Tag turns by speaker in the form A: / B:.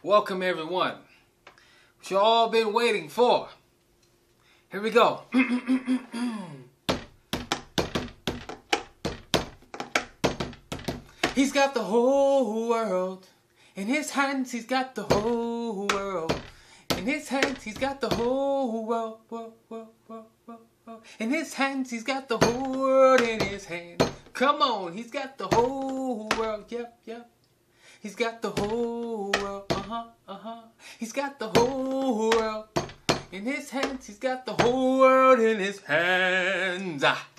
A: Welcome everyone. What you all been waiting for. Here we go. He's got the whole world in his hands. He's got the whole world in his hands. He's got the whole world. In his hands. He's got the whole world in his hands. Come on, he's got the whole world. Yep. He's got the whole world. He's got the whole world in his hands. He's got the whole world in his hands.